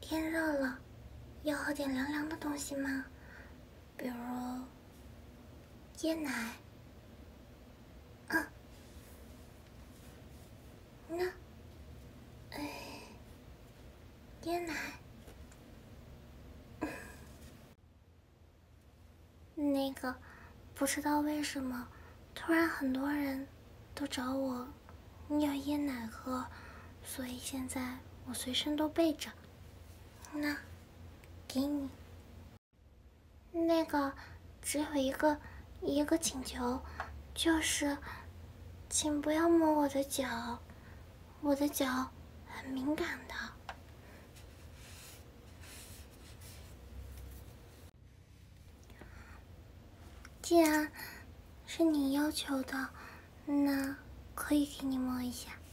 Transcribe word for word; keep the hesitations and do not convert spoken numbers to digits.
天热了，要喝点凉凉的东西吗？比如椰奶。嗯，那，哎，椰奶。那个，不知道为什么，突然很多人都找我要椰奶喝，所以现在我随身都备着。那，给你。那个，只有一个一个请求，就是，请不要摸我的脚，我的脚很敏感的。既然是你要求的，那可以给你摸一下。